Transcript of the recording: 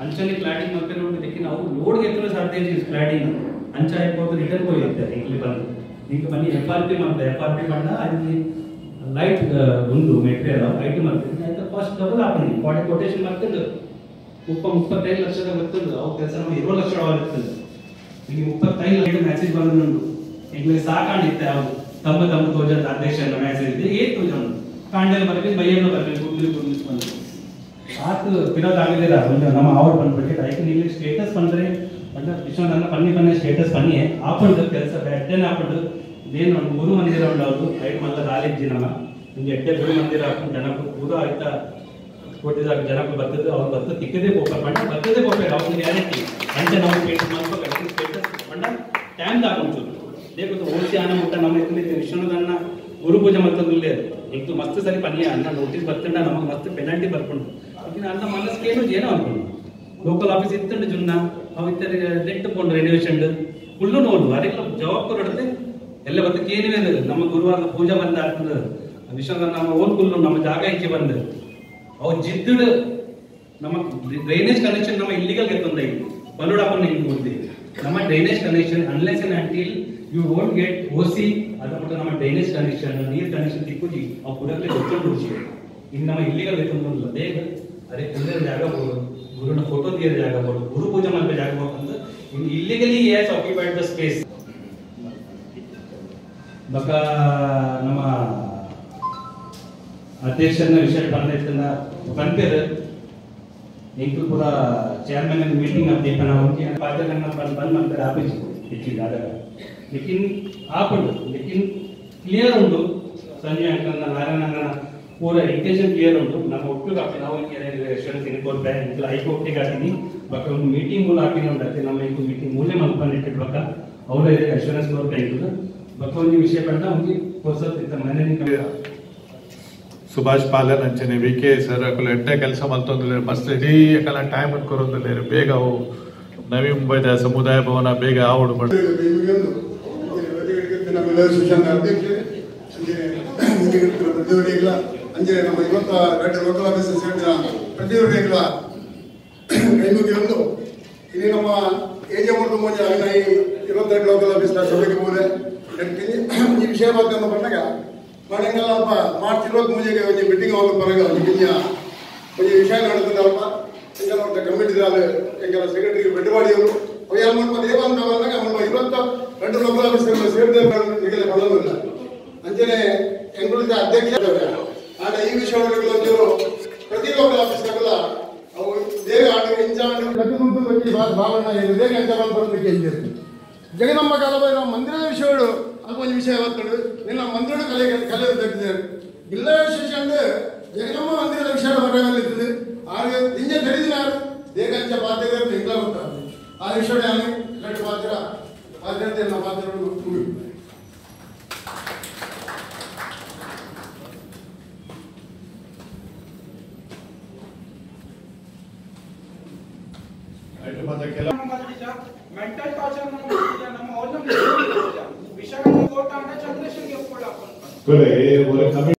ಅಂಚನೆ ಕ್ಲಾಡಿಂಗ್ ಮಾಡ್ತಾರೆ ನೋಡಿ ನಾವು ಲೋಡ್ ಗೆತ್ತಲು ಸಾಧ್ಯ ಕ್ಲಾಡಿಂಗ್ ಅಂಚ అయిపోతే ರಿಟರ್ನ್ ಹೋಗಿರ್ತಾರೆ ಇಲ್ಲಿ ಬಂದು ಈಗ ಬನ್ನಿ FRP ಮಾಡ್ತಾರೆ FRP பண்ணா ಅಲ್ಲಿ ಲೈಟ್ ಒಂದು ಮೆಟೀರಿಯಲ್ ಐಟಮ್ ಮಾಡ್ತಾರೆ ಆಯ್ತಾ ಫಸ್ಟ್ ಡಬಲ್ ಹಾಕಿ ಬಾಡಿ ಕೊಟೇಶನ್ ಮಾಡ್ಕೊಂಡು 35 ಲಕ್ಷದ ಬರ್ತದೆ ಅವು ಕೆಲಸ ನಮಗೆ 20 ಲಕ್ಷ ಆಗುತ್ತದೆ ಈಗ 35 ಲಕ್ಷ ಮೆಸೇಜ್ ಬಂದು ಈಗ ಸಾಕಾಣಿತ್ತೆ ಅವು ತಮ್ಮ ತೋಜದ ಅಧ್ಯಕ್ಷನ ಮೆಸೇಜ್ ಇದೆ ಏತು ಜನ ಕಾಂಡೆಲ್ ಬರಬೇಕು ಬೈಯಲು ಬರಬೇಕು ಗುಡ್ಲಿ ಬಂದು ಸಾಕು ವಿರೋಧ ಆಗಿದ್ದೀರಾ ಒಂದು ನಮ್ಮ ಅವ್ರು ಬಂದ್ಬಿಟ್ಟು ಐಕೆ ನೀವು ಸ್ಟೇಟಸ್ ಬಂದರೆ అంటే విశ్వనాథ పన్ని స్టేటస్ పని ఆపండు తెలుసా ఎట్టనే ఆపండు నేను గురు మందిర ఉండవు ఐదు మళ్ళీ రాలేజ్జినಮ್ಮ ನಿಮಗೆ ಎಟ್ಟೆ ಗುರು ಮಂದಿರ ಹಾಕೊಂಡು ಜನಕ್ಕೆ ಪೂರ ಆಯ್ತಾ ಕೊಟ್ಟಿದಾಗ ಜನಕ್ಕೆ ಬರ್ತದೆ ಅವ್ರು ಬರ್ತದೆ ತಿಕ್ಕದೇ ಹೋಗ್ತಾರೆ ಬಣ್ಣ ಬರ್ತದೆ ಹೋಗ್ಬೇಕು ಅವ್ರಿಗೆ ಗ್ಯಾರಂಟಿ అంటే ನಾವು ಸ್ಟೇಟಸ್ ಬಣ್ಣ ಟೈಮ್ ಹಾಕೊಂಡು ದೇವತ್ತು ಓಸಿ ಆನ ಮುಟ್ಟ ನಮ್ಮ ಎತ್ತಲಿಕ್ಕೆ ವಿಶ್ವನಾಥನ್ನ ಗುರು ಪೂಜೆ ಮತ್ತೊಂದು లేదు ఇంక మస్తు సరి పని అన్న నోటీస్ బర్తుండ నమకు మస్తు పెనాల్టీ ಬರ್ಕೊಂಡು ಅನ್ನ ಮನಸ್ಕೇನು ಏನೋ ಅನ್ಕೊಂಡು ಲೋಕಲ್ ಆಫೀಸ್ ಇತ್ತಂಡು ಜುನ್ನ ಅವಿತ್ತರ ನೆಟ್ ಕೊಂಡು ರೆನ್ಯೂವೇಷನ್ ಫುಲ್ಲು ನೋಡು ಅದಕ್ಕೆ ಜವಾಬ್ದಾರಿ ಹೊಡೆದು ಎಲ್ಲ ಬರ್ತಕ್ಕೆ ಏನಿದೆ ನಮ್ಮ ಗುರುವಾರ ಪೂಜೆ ಬಂದ ಆಗ್ತದೆ ವಿಶ್ವನಾಥ ನಮ್ಮ ಓನ್ ಫುಲ್ಲು ನಮ್ಮ ಜಾಗ ಇಚ್ಚೆ ಬಂದು ಅವು ಜಿದ್ದು ನಮ್ಮ ಡ್ರೈನೇಜ್ ಕನೆಕ್ಷನ್ ನಮ್ಮ ಇಲ್ಲಿಗಲ್ ಗೆತ್ತೊಂದ ಬಲ್ಲೋಡಪ್ಪನ ಹಿಂಗೆ ಹೋಗ್ತೀವಿ ನಮ್ಮ drainage connection unless and until you won't get OC ಅದು ಬಿಟ್ಟು ನಮ್ಮ ಡ್ರೈನೇಜ್ ಕನೆಕ್ಷನ್ ನೀರು ಕನೆಕ್ಷನ್ ತಿಕ್ಕುಜಿ ಅವು ಕುಡಕ್ಕೆ ಗೊತ್ತೊಂಡು ಹುಡುಗಿ ಇನ್ನು ನಮ್ಮ ಇಲ್ಲಿಗಲ್ ಗೆತ್ತೊಂದು ಬೇಗ ಅದೇ ಕುಂದಿರ ಜಾಗ ಗುರುನ ಫೋಟೋ ದಿಯರ ಜಾಗ ಬೋದು ಗುರು ಪೂಜೆ ಮಾಡೋ ಜಾಗ ಬೋದು illegally he has occupied the space ಬಕ ನಮ್ಮ ಅಧ್ಯಕ್ಷನ ವಿಷಯ ಬಂದಿತ್ತಲ್ಲ ಬಂದಿರ ಇಂಕು ಪೂರ ಚೇರ್ಮನ್ की मीटिंग अब देखना उनके पादर करना बंद ಮಾಡ್ತಾರೆ ಆಫೀಸ್ ಹೆಚ್ಚಿಗೆ ಆದಾಗ लेकिन ಆಪಡು लेकिन ಕ್ಲಿಯರ್ ಉಂಟು ಸಂಜೆ ಅಂಕಲ್ ನಾರಾಯಣನ पूरा इंटेंशन क्लियर ಉಂಟು ನಮ್ಮ ಒಟ್ಟಿಗೆ ಹಾಕಿ ನಾವು ಎಶ್ವರೆನ್ಸ್ ಇನ್ಕೋಲ್ ಬ್ಯಾಂಕ್ ಇಲ್ಲ ಹೈಕೋರ್ಟಿಗೆ ಹಾಕಿನಿ ಬಕ ಒಂದು ಮೀಟಿಂಗ್ ಮೂಲ ಹಾಕಿನಿ ಉಂಟು ನಮ್ಮ ಇಂಕು ಮೀಟಿಂಗ್ ಮೂಲೆ ಮಲ್ಕೊಂಡಿಟ್ಟು ಬಕ ಅವರ ಎಶ್ವರೆನ್ಸ್ ಕೋರ್ ಬ್ಯಾಂಕ್ ಬಕ ಒಂದು ವಿಷಯ ಪಡ್ಡ ಒಂದು ಕೋರ್ಸತ್ ಇತ್ತ ಮನೆ ಸುಭಾಷ್ ಪಾಲನ್ ಅಂಚನೆ ವಿಕೆ ಸರ್ ಅಕಲ್ ಎಡ್ಡೆ ಕೆಲಸ ಮಲ್ತೊಂದಿಲ್ಲ ಮಸ್ತ್ ಇಡೀ ಅಕಲ ಟೈಮ್ ಅನ್ಕೊರೊಂದಿಲ್ಲ ಬೇಗ ಅವು ನವಿ ಮುಂಬೈದ ಸಮುದಾಯ ಭವನ ಬೇಗ ಆವಡು ಮಾಡಿ ಅಂಜೆ ನಮ್ಮ ಇವತ್ತ ರೆಡ್ ಲೋಕಲ್ ಆಫೀಸ್ ಸೇರಿದ ಪ್ರತಿಯೊಬ್ಬರಿಗಳ ಕೈಮುಗಿ ಒಂದು ಇಲ್ಲಿ ನಮ್ಮ ಏಜೆ ಮುಟ್ಟು ಮುಂಜೆ ಆಗಿನ ಈ 22 ಲೋಕಲ್ ಆಫೀಸ್ ಸಭೆಗೆ ಹೋದೆ ಈ ವಿಷಯ ಬಗ್ಗೆ ಬಂದಾಗ ಮನೆಗೆಲ್ಲ ಅಲ್ಪ ಮಾರ್ಚ್ 23 ಒಂದು ಮೀಟಿಂಗ್ ಹೋಗಿ ಬರಗ ಒಂದು ವಿಷಯ ನಡೆದಪ್ಪ ಎಂಗೆಲ್ಲ ಒಂದು ಕಮಿಟಿ ಇದ್ದಾರೆ ಎಂಗೆಲ್ಲ ಸೆಕ್ರೆಟರಿ ಬೆಟ್ಟವಾಡಿಯವರು ಅವು ಏನು ಮಾಡ್ಬೋದು ಏವಂತ ಬಂದಾಗ ನಮ್ಮ 22 ಲೋಕಲ್ ಆಫೀಸ್ ಸೇರಿದ ಈಗಲೇ ಬರೋದಿಲ್ಲ ಅಂಜನೆ ಎಂಗುಳಿದ ಅಧ್ಯಕ್ಷ ಆಗ ಈ ವಿಷಯಗಳು ಪ್ರತಿ ಲೋಕಲ್ ಆಫೀಸ್ನಾಗಲ್ಲ ಅವು ದೇವ ಆಟ ಇಂಚಾಂಡ್ ಪ್ರತಿಯೊಂದು ವ್ಯಕ್ತಿ ಭಾವನೆ ಇದೆ ಗಂಟೆ ಬರೋದಕ್ಕೆ ಎಂದಿರ್ತೀವಿ ಜಗದಮ್ಮ ಕಾಲದ ನಮ್ಮ ಮಂದಿರದ ವಿಷಯಗಳು ಅದೊಂದು ವಿಷಯ ಬರ್ತದೆ ನಿನ್ನ ಮಂದಿರದ ಕಲೆ ತಟ್ಟಿದ್ದಾರೆ ಇಲ್ಲ ವಿಶೇಷ ಜಗದಮ್ಮ ಮಂದಿರದ ವಿಷಯ ಬರಲಿರ್ತದೆ ಆಗ ನಿಂಜ ತಿಳಿದಿನಾರು ದೇಗಂಚ ಪಾತ್ರ ಹಿಂಗ ಬರ್ತಾರೆ ಆ ವಿಷಯ ಎರಡು ಪಾತ್ರತೆ ನಮ್ಮ ಪಾತ್ರಗಳು ಮೆಂಟಲ್ ಟಾರ್ಚರ್ ನಮ್ಮ ವಿಷಯಗಳು ಚಂದ್ರಶೇಖರ್